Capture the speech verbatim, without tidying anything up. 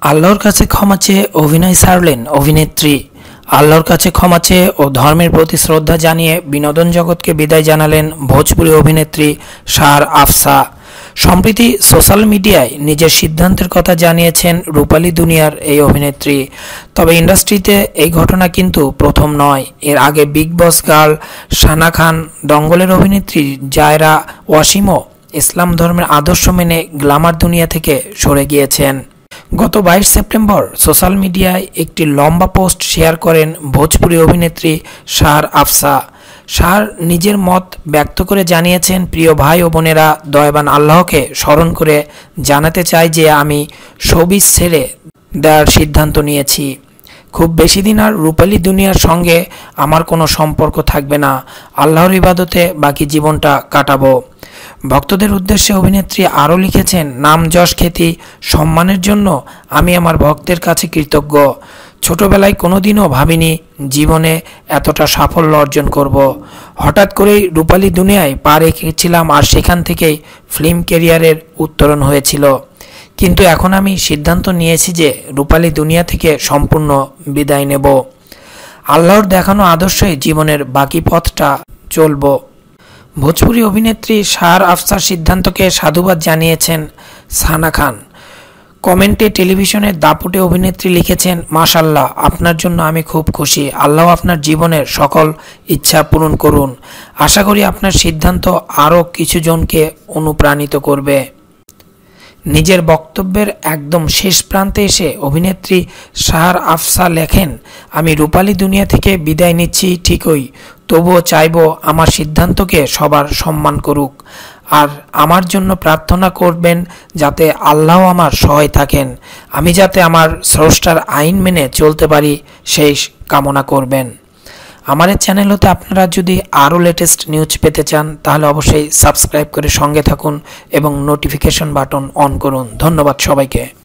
আল্লাহর কাছে ক্ষমা চেয়ে অভিনয় ছাড়লেন অভিনেত্রী। আল্লাহর কাছে ক্ষমা চেয়ে ও ধর্মের প্রতি শ্রদ্ধা জানিয়ে বিনোদন জগৎকে বিদায় জানালেন ভোজপুরি অভিনেত্রী শাহর আফসা। সম্প্রতি সোশ্যাল মিডিয়ায় নিজের সিদ্ধান্তের কথা জানিয়েছেন রূপালী দুনিয়ার এই অভিনেত্রী। তবে ইন্ডাস্ট্রিতে এই ঘটনা কিন্তু প্রথম নয়। এর আগে বিগ বস গার্ল সানা খান, দঙ্গলের অভিনেত্রী জায়রা ওয়াসিমও ইসলাম ধর্মের আদর্শ মেনে গ্ল্যামার দুনিয়া থেকে সরে গিয়েছেন। গত বাইশ সেপ্টেম্বর সোশ্যাল মিডিয়ায় একটি লম্বা পোস্ট শেয়ার করেন ভোজপুরি অভিনেত্রী শাহর আফসা। শাহর নিজের মত ব্যক্ত করে জানিয়েছেন, প্রিয় ভাই ও বোনেরা, দয়াবান আল্লাহকে স্মরণ করে জানাতে চাই যে আমি শোবিজ ছেড়ে দেওয়ার সিদ্ধান্ত নিয়েছি। খুব বেশি দিন আর রূপালী দুনিয়ার সঙ্গে আমার কোনো সম্পর্ক থাকবে না। আল্লাহর ইবাদতে বাকি জীবনটা কাটাবো। ভক্তদের উদ্দেশ্যে অভিনেত্রী আরও লিখেছেন, নাম যশ খ্যাতি সম্মানের জন্য আমি আমার ভক্তের কাছে কৃতজ্ঞ। ছোটবেলায় কোনোদিনও ভাবিনি জীবনে এতটা সাফল্য অর্জন করব। হঠাৎ করেই রূপালী দুনিয়ায় পা রেখেছিলাম আর সেখান থেকেই ফিল্ম ক্যারিয়ারের উত্তরণ হয়েছিল। কিন্তু এখন আমি সিদ্ধান্ত নিয়েছি যে রূপালী দুনিয়া থেকে সম্পূর্ণ বিদায় নেব। আল্লাহর দেখানো আদর্শে জীবনের বাকি পথটা চলব। ভোজপুরি অভিনেত্রী শাহর আফসার সিদ্ধান্তকে সাধুবাদ জানিয়েছেন সানা খান। কমেন্টে টেলিভিশনের দাপুটে অভিনেত্রী লিখেছেন, মাশাল্লাহ, আপনার জন্য আমি খুব খুশি। আল্লাহ আপনার জীবনের সকল ইচ্ছা পূরণ করুন। আশা করি আপনার সিদ্ধান্ত আরও কিছু জনকে অনুপ্রাণিত করবে। নিজের বক্তব্যের একদম শেষ প্রান্তে এসে অভিনেত্রী শাহর আফসা লেখেন, আমি রূপালী দুনিয়া থেকে বিদায় নিচ্ছি ঠিকই, তবুও চাইব আমার সিদ্ধান্তকে সবার সম্মান করুক। আর আমার জন্য প্রার্থনা করবেন যাতে আল্লাহ আমার সহায় থাকেন। আমি যাতে আমার স্রষ্টার আইন মেনে চলতে পারি সেই কামনা করবেন। আমার এই চ্যানেল হতে আপনারা যদি আরও লেটেস্ট নিউজ পেতে চান তাহলে অবশ্যই সাবস্ক্রাইব করে সঙ্গে থাকুন এবং নোটিফিকেশন বাটন অন করুন। ধন্যবাদ সবাইকে।